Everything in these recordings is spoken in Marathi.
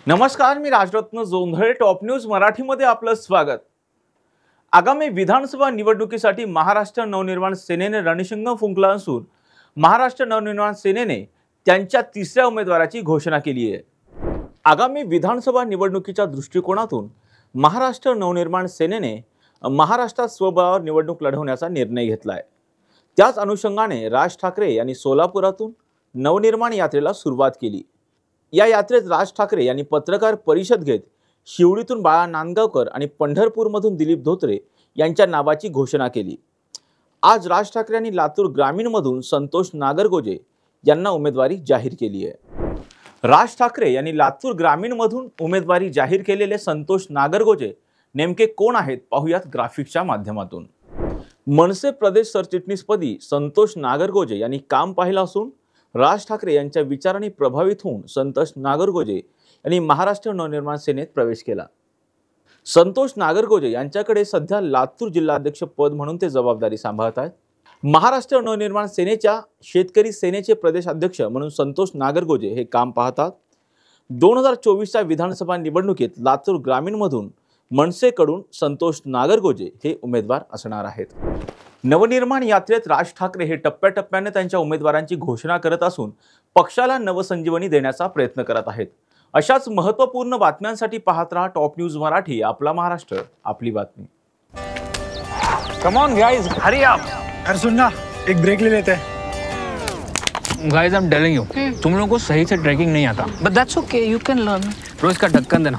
नमस्कार, मी राजरत्न जोंधळे. टॉप न्यूज मराठीमध्ये आपलं स्वागत. आगामी विधानसभा निवडणुकीसाठी महाराष्ट्र नवनिर्माण सेनेने रणशिंग फुंकला असून महाराष्ट्र नवनिर्माण सेनेने त्यांच्या तिसऱ्या उमेदवाराची घोषणा केली आहे. आगामी विधानसभा निवडणुकीच्या दृष्टिकोनातून महाराष्ट्र नवनिर्माण सेनेने महाराष्ट्रात स्वबळावर निवडणूक लढवण्याचा निर्णय घेतला आहे. त्याच अनुषंगाने राज ठाकरे यांनी सोलापुरातून नवनिर्माण यात्रेला सुरुवात केली. या यात्रेत राज ठाकरे यांनी पत्रकार परिषद घेत शिवडीतून बाळा नांदगावकर आणि पंढरपूरमधून दिलीप धोत्रे यांच्या नावाची घोषणा केली. आज राज ठाकरे यांनी लातूर ग्रामीणमधून संतोष नागरगोजे यांना उमेदवारी जाहीर केली आहे. राज ठाकरे यांनी लातूर ग्रामीणमधून उमेदवारी जाहीर केलेले संतोष नागरगोजे नेमके कोण आहेत पाहूयात ग्राफिकच्या माध्यमातून. मनसे प्रदेश सरचिटणीसपदी संतोष नागरगोजे यांनी काम पाहिलं असून राज ठाकरे यांच्या विचारांनी प्रभावित होऊन संतोष नागरगोजे यांनी महाराष्ट्र नवनिर्माण सेनेत प्रवेश केला. संतोष नागरगोजे यांच्याकडे सध्या लातूर जिल्हाध्यक्ष पद म्हणून ते जबाबदारी सांभाळत आहेत. महाराष्ट्र नवनिर्माण सेनेच्या शेतकरी सेनेचे प्रदेशाध्यक्ष म्हणून संतोष नागरगोजे हे काम पाहतात. 2024च्या विधानसभा निवडणुकीत लातूर ग्रामीणमधून मनसेकडून संतोष नागरगोजे हे उमेदवार असणार आहेत. नवनिर्माण यात्रेत राज ठाकरे हे टप्प्याटप्प्याने त्यांच्या उमेदवारांची घोषणा करत असून पक्षाला नवसंजीवनी देण्याचा प्रयत्न करत आहेत. अशाच महत्त्वपूर्ण बातम्यांसाठी पाहत रहा टॉप न्यूज मराठी. आपला महाराष्ट्र, आपली बातमी. Come on guys, hurry up. यार सुन ना, एक ब्रेक ले लेते हैं. Guys, I am telling you, तुम लोगों को सही से ट्रैकिंग नहीं आता. But that's okay, you can learn. रोज का ढक्कन देना.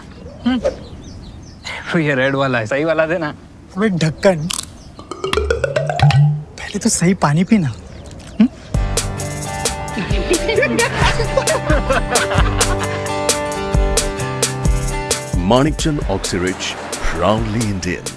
ये रेड वाला है, सही वाला देना. अबे ढक्कन, पहले तो सही पानी पीना. Manikchand Oxyrich, proudly Indian.